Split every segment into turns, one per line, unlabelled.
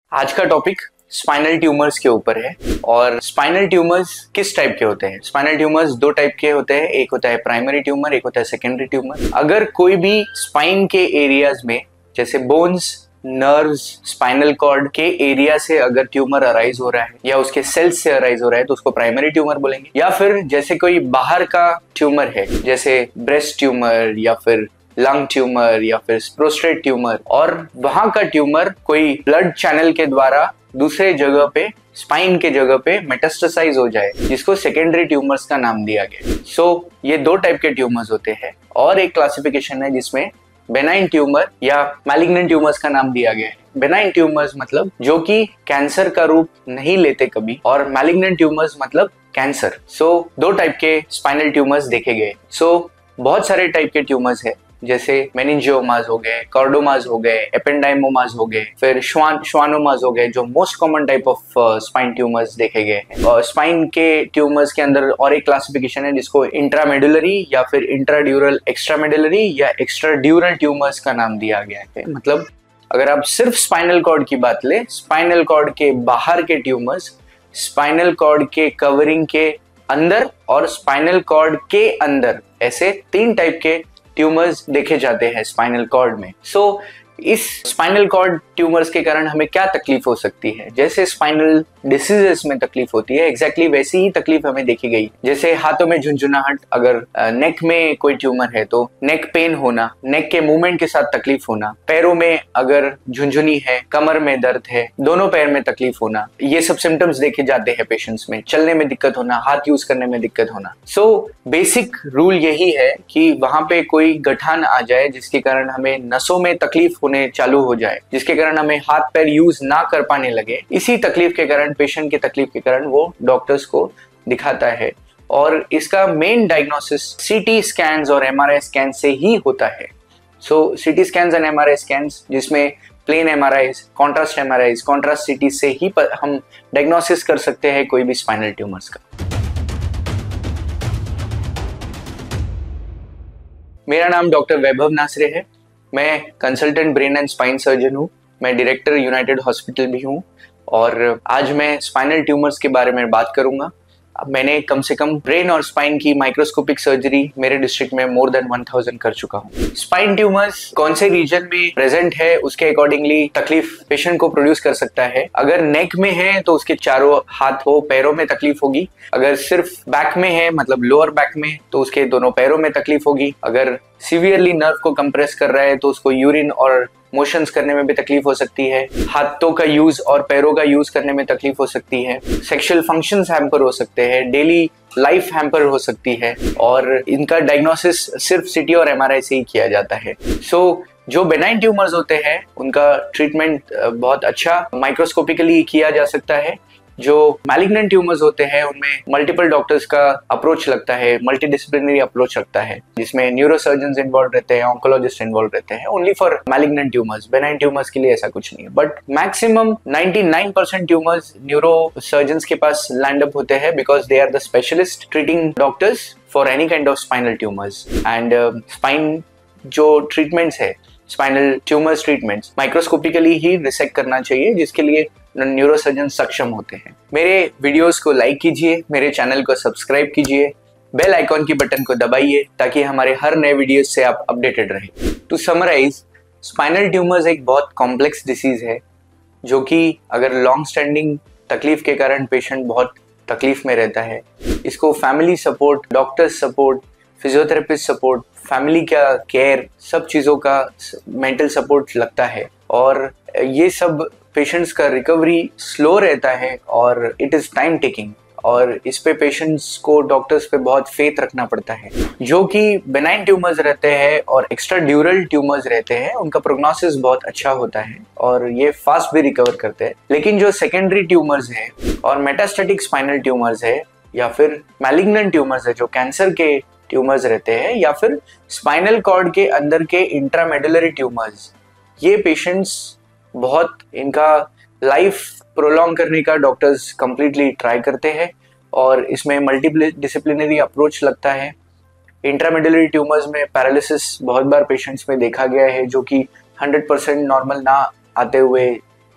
आज का topic spinal tumours के ऊपर है। और स्पाइनल ट्यूमर्स किस टाइप के होते हैं? स्पाइनल ट्यूमर्स दो टाइप के होते हैं, एक होता है प्राइमरी ट्यूमर, एक होता है सेकेंडरी ट्यूमर। अगर कोई भी स्पाइन के एरियाज में जैसे बोन्स, नर्व्स, स्पाइनल कॉर्ड के एरिया से अगर ट्यूमर अराइज हो रहा है या उसके सेल्स से अराइज हो रहा है तो उसको प्राइमरी ट्यूमर बोलेंगे। या फिर जैसे कोई बाहर का ट्यूमर है जैसे ब्रेस्ट ट्यूमर या फिर लंग ट्यूमर या फिर प्रोस्टेट ट्यूमर, और वहां का ट्यूमर कोई ब्लड चैनल के द्वारा दूसरे जगह पे स्पाइन के जगह पे मेटास्टेसाइज हो जाए, जिसको सेकेंडरी ट्यूमर्स का नाम दिया गया। सो ये दो टाइप के ट्यूमर्स होते हैं। और एक क्लासिफिकेशन है जिसमें बेनाइन ट्यूमर या मैलिग्नेंट ट्यूमर्स का नाम दिया गया है। बेनाइन ट्यूमर्स मतलब जो कि कैंसर का रूप नहीं लेते कभी, और मैलिग्नेंट ट्यूमर्स मतलब कैंसर। सो दो टाइप के स्पाइनल ट्यूमर्स देखे गए। सो बहुत सारे टाइप के ट्यूमर्स है, जैसे मेनिंजियोमास हो गए, कॉर्डोमास हो गए, एपेंडाइमोमास हो गए, फिर श्वानोमास हो गए, जो most common type of spine tumours देखे गए हैं। और स्पाइन के ट्यूमर्स के अंदर और एक क्लासिफिकेशन है जिसको इंट्रामेडुलरी या फिर इंट्राड्यूरल एक्स्ट्रामेडुलरी या एक्स्ट्राड्यूरल ट्यूमर्स का नाम दिया गया है। मतलब अगर आप सिर्फ स्पाइनल कॉर्ड की बात लें, स्पाइनल कॉर्ड के बाहर के ट्यूमर्स, स्पाइनल कॉर्ड के कवरिंग के अंदर और स्पाइनल कॉर्ड के अंदर, ऐसे तीन टाइप के ट्यूमर्स देखे जाते हैं स्पाइनल कॉर्ड में। सो इस स्पाइनल कॉर्ड ट्यूमर्स के कारण हमें क्या तकलीफ हो सकती है? जैसे स्पाइनल डिसीजेस में तकलीफ होती है, एग्जैक्टली वैसी ही तकलीफ हमें देखी गई। जैसे हाथों में झुंझुनाहट, अगर नेक में कोई ट्यूमर है तो नेक पेन होना, नेक के मूवमेंट के साथ तकलीफ होना, पैरों में अगर झुंझुनी है, कमर में दर्द है, दोनों पैर में तकलीफ होना, ये सब सिम्टम्स देखे जाते हैं पेशेंट्स में। चलने में दिक्कत होना, हाथ यूज करने में दिक्कत होना। सो बेसिक रूल यही है कि वहां पे कोई गठान आ जाए जिसके कारण हमें नसों में तकलीफ होने चालू हो जाए, जिसके कारण हमें हाथ पैर यूज ना कर पाने लगे। इसी तकलीफ के कारण, पेशेंट की तकलीफ के कारण वो डॉक्टर्स को दिखाता है। और इसका मेन डायग्नोसिस सीटी स्कैन्स और एमआरआई स्कैन से ही होता है। So CT scans and MRI scans, जिसमें plain MRIs, contrast MRIs, contrast CT से ही हम डायग्नोसिस कर सकते हैं कोई भी स्पाइनल ट्यूमर्स का। मेरा नाम डॉक्टर वैभव नासरे है। मैं consultant brain and spine surgeon हूँ। मैं डायरेक्टर यूनाइटेड हॉस्पिटल भी हूँ। और आज मैं स्पाइनल ट्यूमर्स के बारे में बात करूंगा। मैंने कम से कम ब्रेन और स्पाइन की माइक्रोस्कोपिक सर्जरी मेरे डिस्ट्रिक्ट में मोर देन 1000 कर चुका हूँ। स्पाइन ट्यूमर्स कौन से रीजन में प्रेजेंट है उसके अकॉर्डिंगली तकलीफ पेशेंट को प्रोड्यूस कर सकता है। अगर नेक में है तो उसके चारों हाथों पैरों में तकलीफ होगी। अगर सिर्फ बैक में है, मतलब लोअर बैक में, तो उसके दोनों पैरों में तकलीफ होगी। अगर सीवियरली नर्व को कंप्रेस कर रहा है तो उसको यूरिन और मोशंस करने में भी तकलीफ हो सकती है। हाथों का यूज और पैरों का यूज करने में तकलीफ हो सकती है। सेक्सुअल फंक्शंस हैम्पर हो सकते हैं, डेली लाइफ हैम्पर हो सकती है। और इनका डायग्नोसिस सिर्फ सीटी और एमआरआई से ही किया जाता है। सो जो बेनाइन ट्यूमर्स होते हैं उनका ट्रीटमेंट बहुत अच्छा माइक्रोस्कोपिकली किया जा सकता है। जो मैलिग्नेंट ट्यूमर्स होते हैं उनमें मल्टीपल डॉक्टर्स का अप्रोच लगता है, मल्टीडिसिप्लिनरी अप्रोच लगता है, जिसमें न्यूरोसर्जन्स इन्वॉल्व रहते हैं, ऑन्कोलॉजिस्ट इन्वॉल्व रहते हैं। Only for malignant tumours, benign tumours के लिए ऐसा कुछ नहीं है। बट मैक्सिमम 99% ट्यूमर्स न्यूरोसर्जन्स के पास लैंड अप होते हैं, because they are the specialist treating doctors for any kind of spinal tumours. And spine जो ट्रीटमेंट्स है, स्पाइनल ट्यूमर्स ट्रीटमेंट्स, माइक्रोस्कोपिकली ही रिसेक्ट करना चाहिए, जिसके लिए न्यूरोसर्जन सक्षम होते हैं। मेरे वीडियोस को लाइक कीजिए, मेरे चैनल को सब्सक्राइब कीजिए, बेल आइकॉन की बटन को दबाइए ताकि हमारे हर नए वीडियोस से आप अपडेटेड रहें। टू समराइज, स्पाइनल ट्यूमर्स एक बहुत कॉम्प्लेक्स डिसीज है जो कि अगर लॉन्ग स्टैंडिंग तकलीफ के कारण पेशेंट बहुत तकलीफ में रहता है, इसको family support, doctor support, physiotherapist support, family का केयर, सब चीज़ों का मेंटल सपोर्ट लगता है। और ये सब पेशेंट्स का रिकवरी स्लो रहता है और इट इज़ टाइम टेकिंग। और इस पे पेशेंट्स को डॉक्टर्स पे बहुत फेथ रखना पड़ता है। जो कि बेनाइन ट्यूमर्स रहते हैं और एक्स्ट्रा ड्यूरल ट्यूमर्स रहते हैं, उनका प्रोग्नोसिस बहुत अच्छा होता है और ये फास्ट भी रिकवर करते हैं। लेकिन जो सेकेंडरी ट्यूमर्स है और मेटास्टेटिक स्पाइनल ट्यूमर्स है या फिर मैलिग्नेंट ट्यूमर्स है, जो कैंसर के ट्यूमर्स रहते हैं, या फिर स्पाइनल कॉर्ड के अंदर के इंट्रामेडुलरी ट्यूमर्स, ये पेशेंट्स बहुत इनका लाइफ प्रोलॉन्ग करने का डॉक्टर्स कंप्लीटली ट्राई करते हैं और इसमें मल्टी डिसिप्लिनरी अप्रोच लगता है। इंट्रामेडुलरी ट्यूमर्स में पैरालिसिस बहुत बार पेशेंट्स में देखा गया है, जो कि 100% नॉर्मल ना आते हुए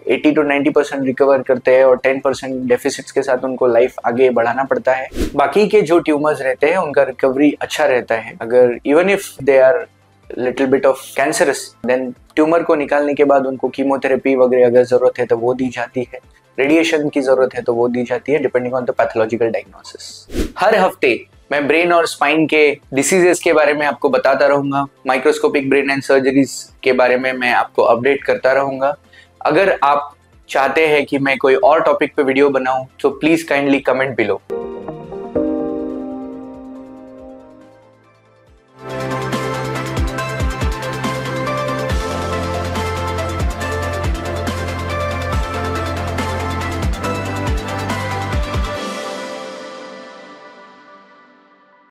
80 to 90% रिकवर करते हैं और 10% डेफिसिट्स के साथ उनको लाइफ आगे बढ़ाना पड़ता है। बाकी के जो ट्यूमर्स रहते हैं उनका रिकवरी अच्छा रहता है। अगर even if they are little bit of cancerous, then tumour को निकालने के बाद उनको कीमोथेरेपी वगैरह अगर जरूरत है तो वो दी जाती है, रेडिएशन की जरूरत है तो वो दी जाती है, depending on the pathological diagnosis. हर हफ्ते मैं ब्रेन और स्पाइन के डिसीजेस के बारे में आपको बताता रहूंगा, माइक्रोस्कोपिक ब्रेन एंड सर्जरीज के बारे में मैं आपको अपडेट करता रहूंगा। अगर आप चाहते हैं कि मैं कोई और टॉपिक पे वीडियो बनाऊं तो प्लीज काइंडली कमेंट बिलो।